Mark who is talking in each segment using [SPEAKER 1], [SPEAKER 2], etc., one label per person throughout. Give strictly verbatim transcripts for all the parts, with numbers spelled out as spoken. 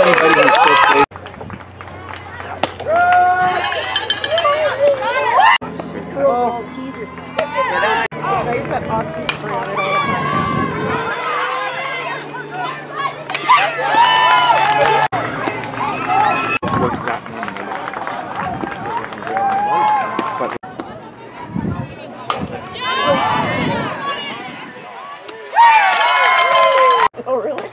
[SPEAKER 1] anybody who still plays.
[SPEAKER 2] Oh, teaser. I use that oxy spray on it all the time.
[SPEAKER 1] What does that mean? But
[SPEAKER 2] oh, really?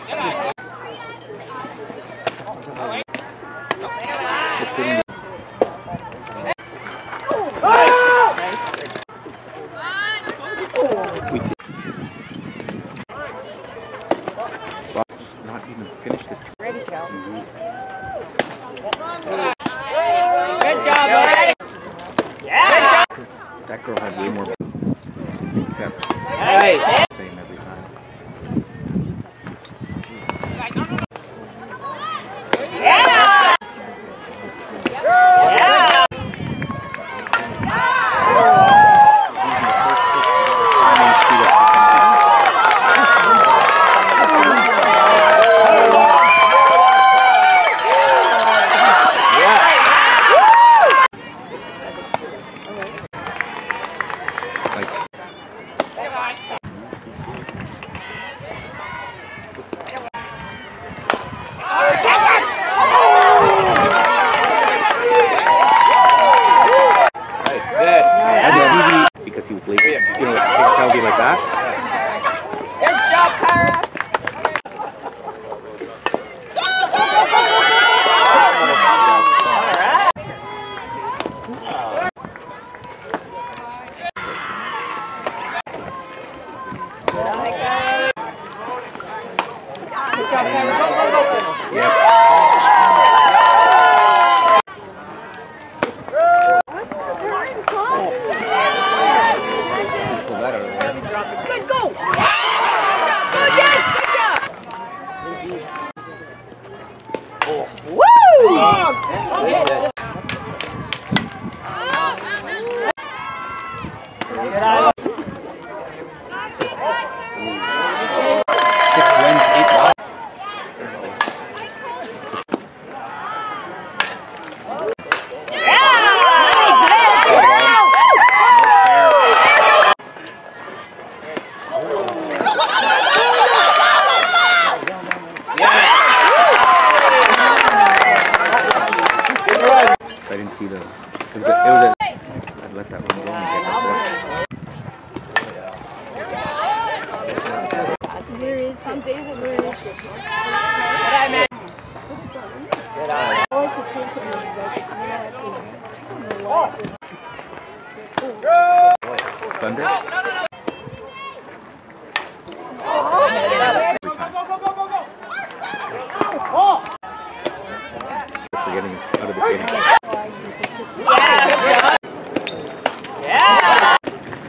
[SPEAKER 1] we did. Well, just not even finish this.
[SPEAKER 2] Ready, Cal.
[SPEAKER 3] Good job, buddy. Yeah.
[SPEAKER 1] That girl had way more. Except
[SPEAKER 3] Hey.
[SPEAKER 1] same every time.
[SPEAKER 3] Yeah. Yeah.
[SPEAKER 1] Because he was lazy, you know, take a penalty like that.
[SPEAKER 3] Good job, Para. Good job, Para.
[SPEAKER 1] Yes.
[SPEAKER 2] Good go! Good job!
[SPEAKER 3] Oh.
[SPEAKER 2] Woo! Oh, good.
[SPEAKER 1] Six wins, eight losses. There's always. I didn't see the. It was a. It was a I'd let that one go and get the
[SPEAKER 2] There is some days that there is.
[SPEAKER 3] Good eye.
[SPEAKER 1] Thunder. Forgetting out of the same.
[SPEAKER 3] Yeah.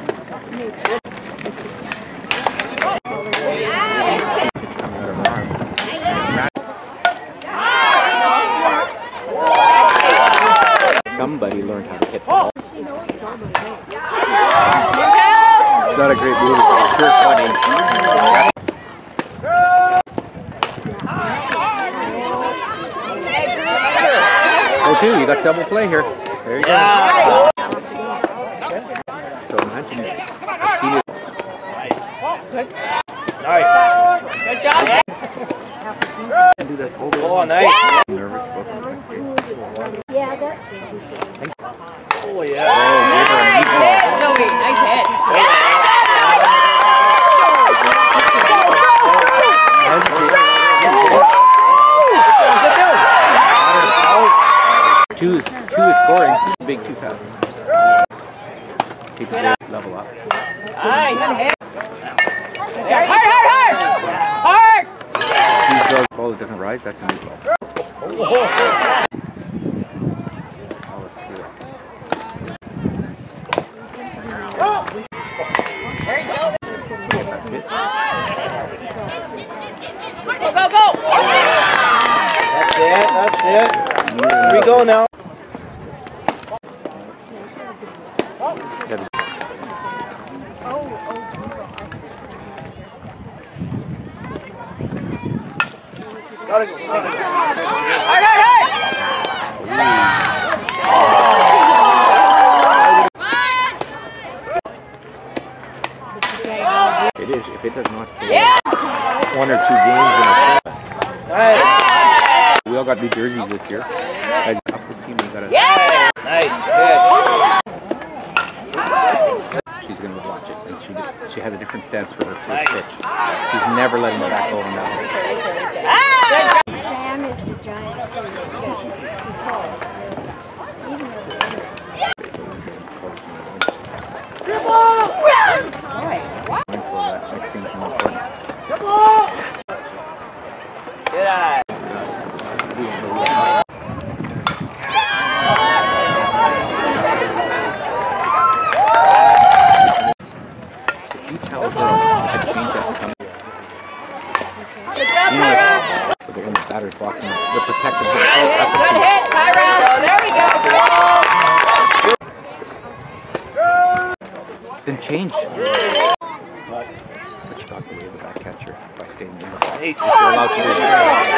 [SPEAKER 1] Somebody learned how to hit the ball. It's not a great move, but it's sure funny. Oh, two, you got double play here. There you go.
[SPEAKER 3] Yeah.
[SPEAKER 1] So imagine this. I've seen it.
[SPEAKER 3] Nice. Good job. Yeah.
[SPEAKER 1] Do this whole day.
[SPEAKER 3] Oh, nice.
[SPEAKER 1] I'm nervous about this next game.
[SPEAKER 2] Yeah, that's true.
[SPEAKER 3] Oh, yeah.
[SPEAKER 1] Oh, give her a meatball.
[SPEAKER 3] No, wait. Nice hit.
[SPEAKER 1] Two is two is scoring. Big too fast. Keep it level up.
[SPEAKER 3] Nice hit. Hard, hard, hard. Hard.
[SPEAKER 1] These throws ball that doesn't rise. That's a meatball.
[SPEAKER 3] Oh. There you go. Go, go, go! That's it, that's it. Here we go now. Go! Gotta go. Gotta go.
[SPEAKER 2] Hard, hard, hard!
[SPEAKER 1] It is. If it does not say
[SPEAKER 2] Yeah.
[SPEAKER 1] one or two games in a
[SPEAKER 3] Nice.
[SPEAKER 1] we all got new jerseys this year. Guys, up this team, we got a.
[SPEAKER 2] Yeah.
[SPEAKER 3] Nice pitch.
[SPEAKER 1] She's gonna watch it, and she she has a different stance for her first pitch. She's never letting the back go on that one.
[SPEAKER 4] Sam is the giant.
[SPEAKER 1] Mindful of that. Next game's more important.
[SPEAKER 3] Good eye.
[SPEAKER 1] If you tell girls that change that's coming, you know, it's for the, when the batter's boxing, the protective zone. Oh, that's a
[SPEAKER 2] Good
[SPEAKER 1] two.
[SPEAKER 2] hit. High round. There we go.
[SPEAKER 1] Then change. But you got the way of the back catcher by staying in the box.
[SPEAKER 3] Hey,
[SPEAKER 1] If you're allowed to do it.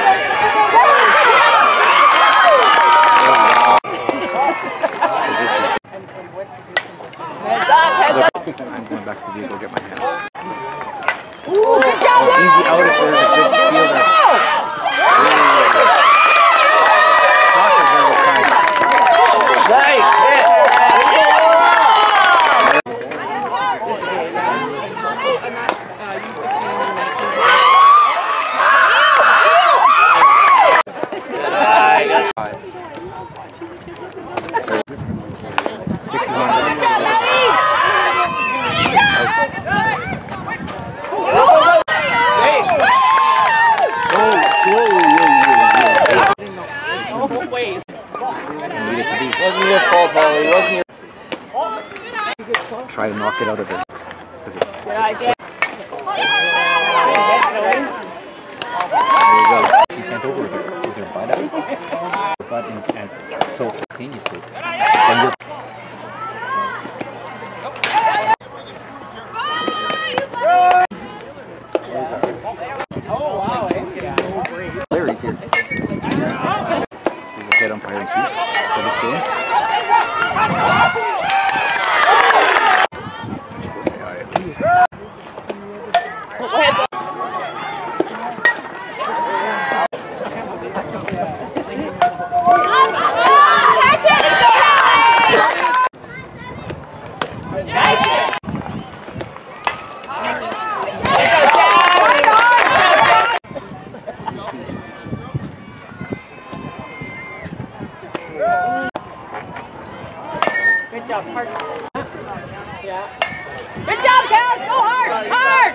[SPEAKER 2] Heads up, heads up.
[SPEAKER 1] I'm going back to the vehicle to get my hand.
[SPEAKER 2] Ooh, good job.
[SPEAKER 1] Oh, easy out if there's a good fielder. Soccer's very tight.
[SPEAKER 3] Nice hit.
[SPEAKER 1] Six is on deck.
[SPEAKER 3] Wasn't your fault, Holly. Wasn't your
[SPEAKER 1] Try to knock it out of her. 'Cause it's,
[SPEAKER 2] Good idea.
[SPEAKER 1] there you go. She's bent over with her, with her butt out. Her butt and, and so simultaneously. And you're Larry's here. He's the head umpire in chief for this game. Should go say hi at least.
[SPEAKER 2] Heads up. Good job, hard. Yeah. Good job, guys. Go hard, hard.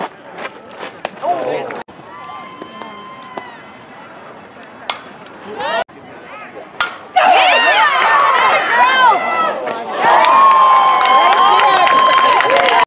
[SPEAKER 2] Oh!